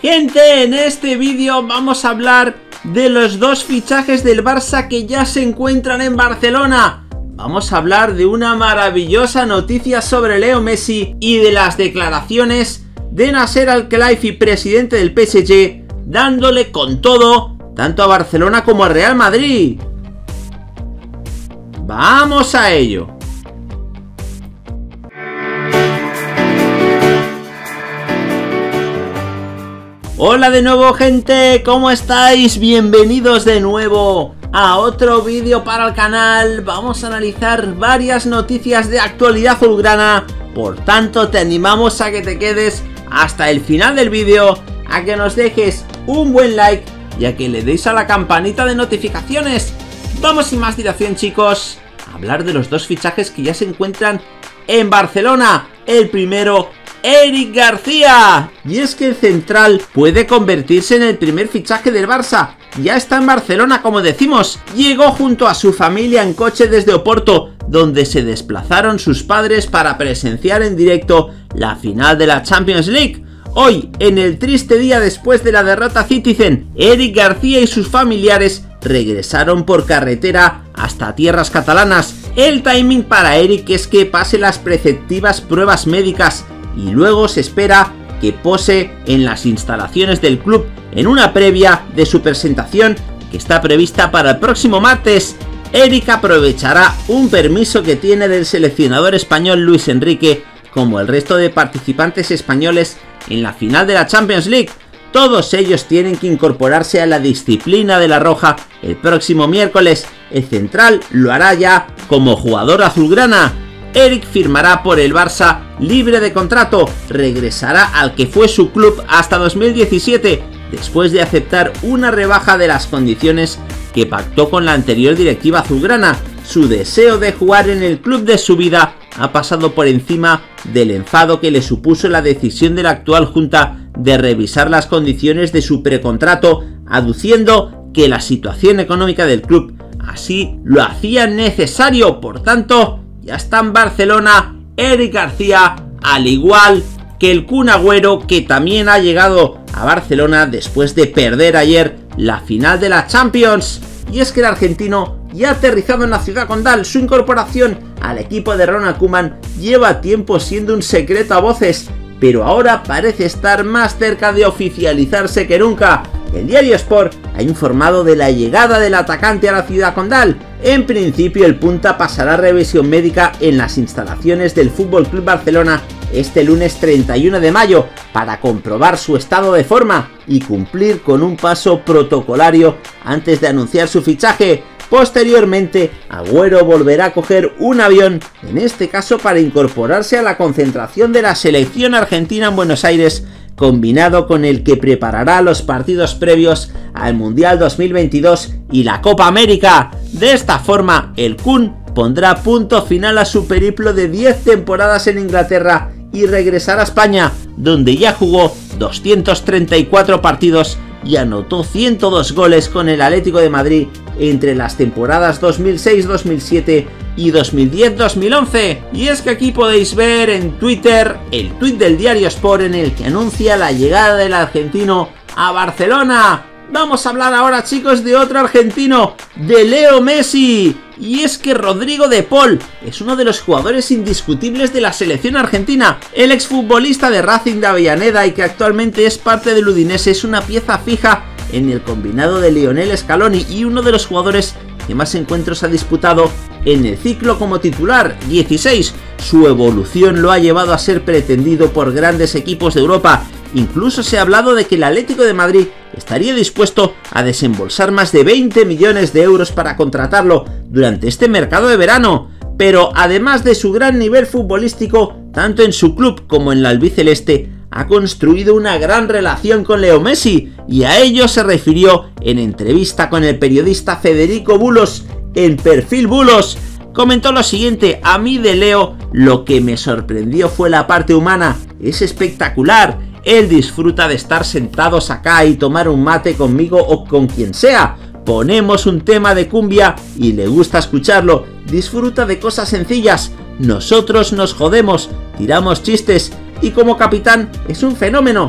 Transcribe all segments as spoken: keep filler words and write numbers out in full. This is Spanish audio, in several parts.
Gente, en este vídeo vamos a hablar de los dos fichajes del Barça que ya se encuentran en Barcelona. Vamos a hablar de una maravillosa noticia sobre Leo Messi y de las declaraciones de Nasser Al-Khelaifi, presidente del P S G, dándole con todo tanto a Barcelona como a Real Madrid. ¡Vamos a ello! Hola de nuevo, gente, ¿cómo estáis? Bienvenidos de nuevo a otro vídeo para el canal. Vamos a analizar varias noticias de actualidad azulgrana, por tanto te animamos a que te quedes hasta el final del vídeo, a que nos dejes un buen like y a que le deis a la campanita de notificaciones. Vamos sin más dilación, chicos, a hablar de los dos fichajes que ya se encuentran en Barcelona. El primero, Eric García. Y es que el central puede convertirse en el primer fichaje del Barça. Ya está en Barcelona, como decimos. Llegó junto a su familia en coche desde Oporto, donde se desplazaron sus padres para presenciar en directo la final de la Champions League. Hoy, en el triste día después de la derrota Citizen, Eric García y sus familiares regresaron por carretera hasta tierras catalanas. El timing para Eric es que pase las preceptivas pruebas médicas y luego se espera que pose en las instalaciones del club en una previa de su presentación que está prevista para el próximo martes. Eric aprovechará un permiso que tiene del seleccionador español Luis Enrique, como el resto de participantes españoles en la final de la Champions League. Todos ellos tienen que incorporarse a la disciplina de la roja el próximo miércoles. El central lo hará ya como jugador azulgrana. Eric firmará por el Barça libre de contrato, regresará al que fue su club hasta dos mil diecisiete, después de aceptar una rebaja de las condiciones que pactó con la anterior directiva azulgrana. Su deseo de jugar en el club de su vida ha pasado por encima del enfado que le supuso la decisión de la actual junta de revisar las condiciones de su precontrato, aduciendo que la situación económica del club así lo hacía necesario. Por tanto, ya está en Barcelona Eric García, al igual que el Kun Agüero, que también ha llegado a Barcelona después de perder ayer la final de la Champions. Y es que el argentino ya ha aterrizado en la ciudad condal. Su incorporación al equipo de Ronald Koeman lleva tiempo siendo un secreto a voces, pero ahora parece estar más cerca de oficializarse que nunca. El diario Sport ha informado de la llegada del atacante a la ciudad condal. En principio, el punta pasará revisión médica en las instalaciones del F C Barcelona este lunes treinta y uno de mayo para comprobar su estado de forma y cumplir con un paso protocolario antes de anunciar su fichaje. Posteriormente, Agüero volverá a coger un avión, en este caso para incorporarse a la concentración de la selección argentina en Buenos Aires, combinado con el que preparará los partidos previos al Mundial dos mil veintidós y la Copa América. De esta forma, el Kun pondrá punto final a su periplo de diez temporadas en Inglaterra y regresará a España, donde ya jugó doscientos treinta y cuatro partidos y anotó ciento dos goles con el Atlético de Madrid entre las temporadas dos mil seis dos mil siete y dos mil diez dos mil once. Y es que aquí podéis ver en Twitter el tuit del diario Sport en el que anuncia la llegada del argentino a Barcelona. Vamos a hablar ahora, chicos, de otro argentino, de Leo Messi. Y es que Rodrigo de Paul es uno de los jugadores indiscutibles de la selección argentina. El exfutbolista de Racing de Avellaneda y que actualmente es parte del Udinese es una pieza fija en el combinado de Lionel Scaloni y uno de los jugadores que más encuentros ha disputado en el ciclo como titular, dieciséis. Su evolución lo ha llevado a ser pretendido por grandes equipos de Europa. Incluso se ha hablado de que el Atlético de Madrid estaría dispuesto a desembolsar más de veinte millones de euros para contratarlo durante este mercado de verano. Pero además de su gran nivel futbolístico, tanto en su club como en la albiceleste, ha construido una gran relación con Leo Messi, y a ello se refirió en entrevista con el periodista Federico Bulos en Perfil Bulos. Comentó lo siguiente: a mí de Leo lo que me sorprendió fue la parte humana, es espectacular. Él disfruta de estar sentados acá y tomar un mate conmigo o con quien sea. Ponemos un tema de cumbia y le gusta escucharlo. Disfruta de cosas sencillas. Nosotros nos jodemos, tiramos chistes y como capitán es un fenómeno.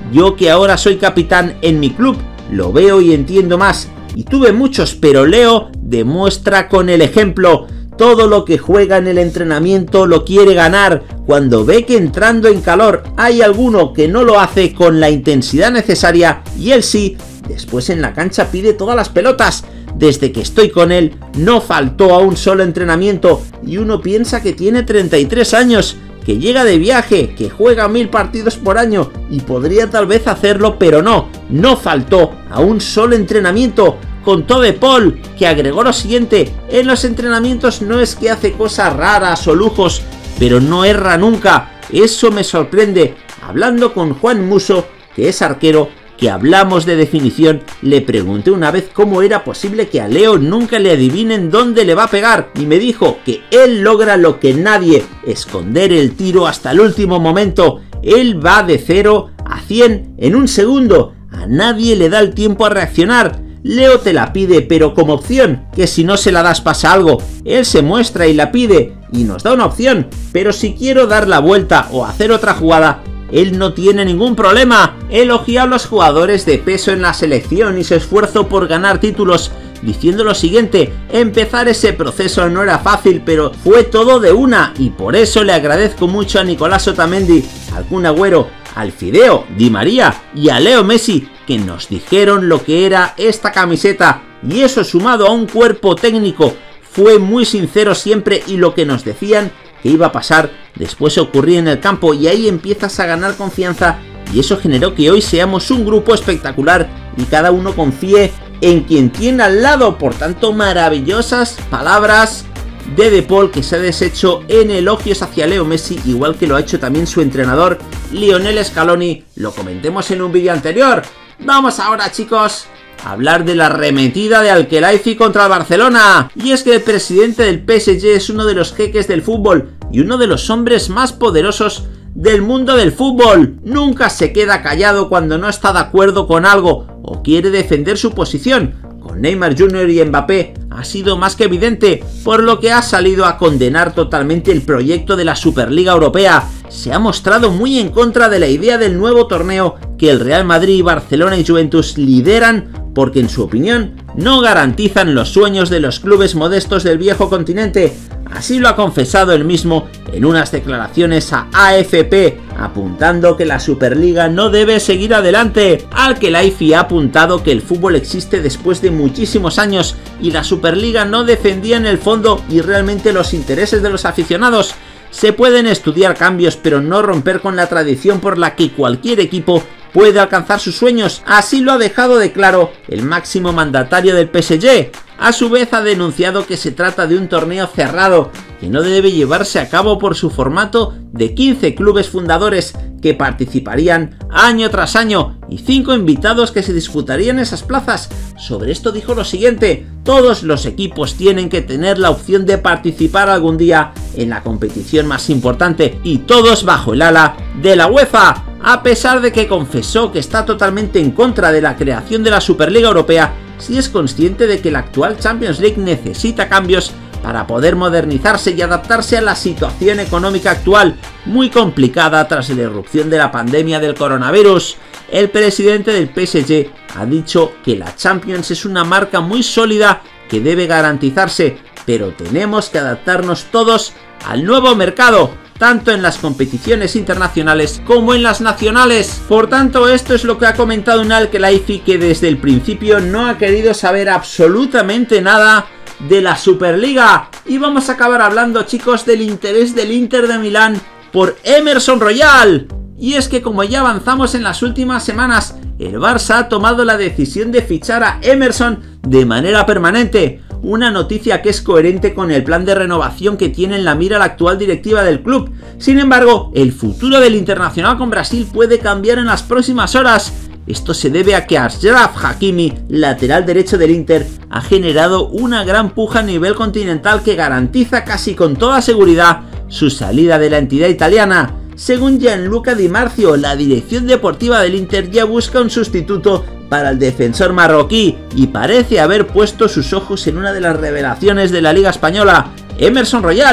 Yo que ahora soy capitán en mi club, lo veo y entiendo más. Y tuve muchos, pero Leo demuestra con el ejemplo. Todo lo que juega en el entrenamiento lo quiere ganar. Cuando ve que entrando en calor hay alguno que no lo hace con la intensidad necesaria y él sí, después en la cancha pide todas las pelotas. Desde que estoy con él no faltó a un solo entrenamiento y uno piensa que tiene treinta y tres años, que llega de viaje, que juega mil partidos por año y podría tal vez hacerlo, pero no, no faltó a un solo entrenamiento. Contó De Paul, que agregó lo siguiente: en los entrenamientos no es que hace cosas raras o lujos, pero no erra nunca, eso me sorprende. Hablando con Juan Musso, que es arquero, que hablamos de definición, le pregunté una vez cómo era posible que a Leo nunca le adivinen dónde le va a pegar, y me dijo que él logra lo que nadie, esconder el tiro hasta el último momento. Él va de cero a cien en un segundo, a nadie le da el tiempo a reaccionar. Leo te la pide, pero como opción, que si no se la das pasa algo. Él se muestra y la pide, y nos da una opción, pero si quiero dar la vuelta o hacer otra jugada, él no tiene ningún problema. Elogió a los jugadores de peso en la selección y su esfuerzo por ganar títulos, diciendo lo siguiente: empezar ese proceso no era fácil, pero fue todo de una, y por eso le agradezco mucho a Nicolás Otamendi, al Kun Agüero, al Fideo, Di María y a Leo Messi, que nos dijeron lo que era esta camiseta, y eso sumado a un cuerpo técnico fue muy sincero siempre, y lo que nos decían que iba a pasar después ocurría en el campo, y ahí empiezas a ganar confianza, y eso generó que hoy seamos un grupo espectacular y cada uno confíe en quien tiene al lado. Por tanto, maravillosas palabras de De Paul, que se ha deshecho en elogios hacia Leo Messi, igual que lo ha hecho también su entrenador Lionel Scaloni. Lo comentemos en un vídeo anterior. Vamos ahora, chicos, a hablar de la arremetida de Al-Khelaifi contra el Barcelona. Y es que el presidente del P S G es uno de los jeques del fútbol y uno de los hombres más poderosos del mundo del fútbol. Nunca se queda callado cuando no está de acuerdo con algo o quiere defender su posición. Con Neymar junior y Mbappé ha sido más que evidente, por lo que ha salido a condenar totalmente el proyecto de la Superliga Europea. Se ha mostrado muy en contra de la idea del nuevo torneo que el Real Madrid, Barcelona y Juventus lideran, porque en su opinión no garantizan los sueños de los clubes modestos del viejo continente. Así lo ha confesado él mismo en unas declaraciones a A F P, apuntando que la Superliga no debe seguir adelante. Al-Khelaifi ha apuntado que el fútbol existe después de muchísimos años y la Superliga no defendía en el fondo y realmente los intereses de los aficionados. Se pueden estudiar cambios, pero no romper con la tradición por la que cualquier equipo puede alcanzar sus sueños. Así lo ha dejado de claro el máximo mandatario del P S G. A su vez ha denunciado que se trata de un torneo cerrado, que no debe llevarse a cabo por su formato de quince clubes fundadores que participarían año tras año y cinco invitados que se disputarían esas plazas. Sobre esto dijo lo siguiente: todos los equipos tienen que tener la opción de participar algún día en la competición más importante, y todos bajo el ala de la UEFA. A pesar de que confesó que está totalmente en contra de la creación de la Superliga Europea, sí es consciente de que la actual Champions League necesita cambios para poder modernizarse y adaptarse a la situación económica actual, muy complicada tras la irrupción de la pandemia del coronavirus. El presidente del P S G ha dicho que la Champions es una marca muy sólida que debe garantizarse, pero tenemos que adaptarnos todos al nuevo mercado, tanto en las competiciones internacionales como en las nacionales. Por tanto, esto es lo que ha comentado un Al-Khelaifi, que desde el principio no ha querido saber absolutamente nada de la Superliga. Y vamos a acabar hablando, chicos, del interés del Inter de Milán por Emerson Royal. Y es que, como ya avanzamos en las últimas semanas, el Barça ha tomado la decisión de fichar a Emerson de manera permanente. Una noticia que es coherente con el plan de renovación que tiene en la mira la actual directiva del club. Sin embargo, el futuro del internacional con Brasil puede cambiar en las próximas horas. Esto se debe a que Achraf Hakimi, lateral derecho del Inter, ha generado una gran puja a nivel continental que garantiza casi con toda seguridad su salida de la entidad italiana. Según Gianluca Di Marzio, la dirección deportiva del Inter ya busca un sustituto para el defensor marroquí y parece haber puesto sus ojos en una de las revelaciones de la Liga Española, Emerson Royal.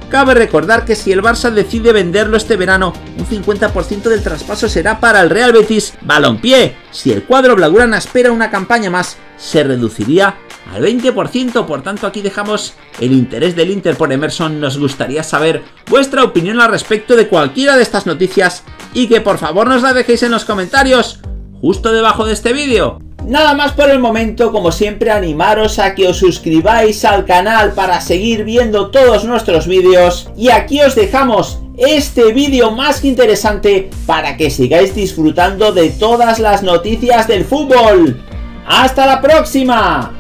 Cabe recordar que si el Barça decide venderlo este verano, un cincuenta por ciento del traspaso será para el Real Betis Balompié. Si el cuadro blaugrana espera una campaña más, se reduciría al veinte por ciento. Por tanto, aquí dejamos el interés del Inter por Emerson. Nos gustaría saber vuestra opinión al respecto de cualquiera de estas noticias y que por favor nos la dejéis en los comentarios justo debajo de este vídeo. Nada más por el momento, como siempre animaros a que os suscribáis al canal para seguir viendo todos nuestros vídeos, y aquí os dejamos este vídeo más que interesante para que sigáis disfrutando de todas las noticias del fútbol. ¡Hasta la próxima!